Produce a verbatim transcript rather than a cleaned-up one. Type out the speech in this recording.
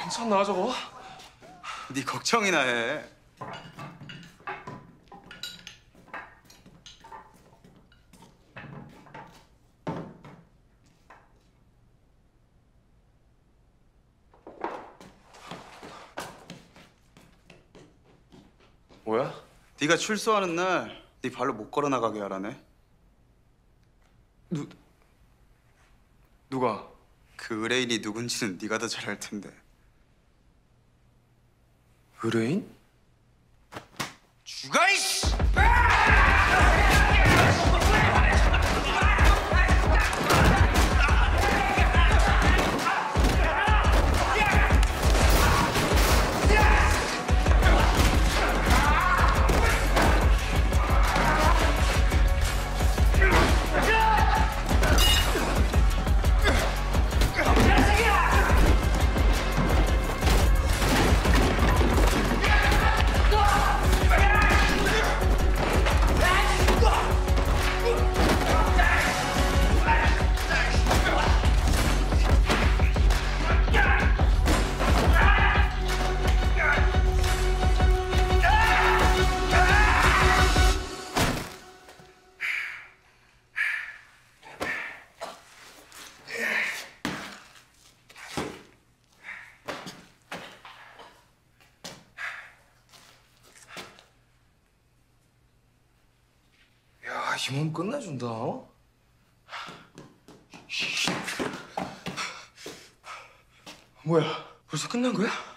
괜찮나 저거? 네 걱정이나 해. 뭐야? 네가 출소하는 날 네 발로 못 걸어 나가게 하라네. 누... 누가? 그 의뢰인이 누군지는 네가 더 잘 알 텐데. 의뢰인? 죽어 이씨! 야, 이 몸 끝내준다, 어? 뭐야, 벌써 끝난 거야?